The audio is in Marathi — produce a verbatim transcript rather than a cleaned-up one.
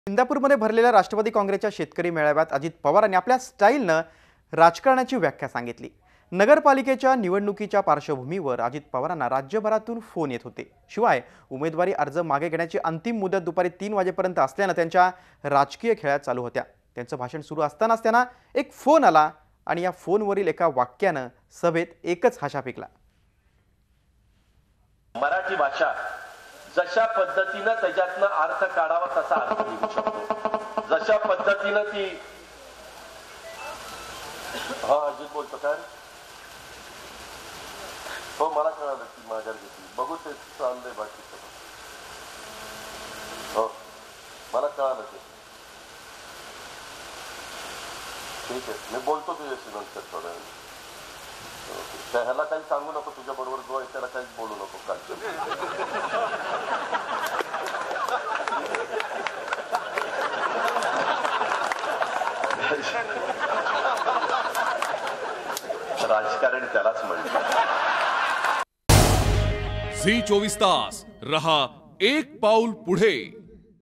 इंदापूरमध्ये भरलेल्या राष्ट्रवादी काँग्रेसच्या शेतकरी मेळाव्यात अजित पवारांनी आपल्या स्टाईलनं राजकारणाची व्याख्या सांगितली। नगरपालिकेच्या निवडणुकीच्या पार्श्वभूमीवर अजित पवारांना राज्यभरातून फोन येत होते। शिवाय उमेदवारी अर्ज मागे घेण्याची अंतिम मुदत दुपारी तीन वाजेपर्यंत असल्याने त्यांच्या राजकीय खेळ्या चालू होत्या। त्यांचं भाषण सुरू असतानाच त्यांना एक फोन आला आणि या फोनवरील एका वाक्याने सभेत एकच हाशा पिकला। मराठी भाषा जशा पद्धतीने त्याच्यातनं अर्थ काढावा तसा अर्थ निघू शकतो। जशा पद्धतीने ती हा अजित बोलतो काय हो मला कळलं की माघार घेतली बघू ते चाललंय बाकी हो मला कळलं ते ठीक आहे मी बोलतो तुझ्याशी नंतर थोडं ह्याला काही सांगू नको तुझ्या बरोबर जो आहे त्याला काहीच बोलू नको काय राजकारण त्यालाच म्हणतात। झी चोवीस तास रहा एक पाऊल पुढे।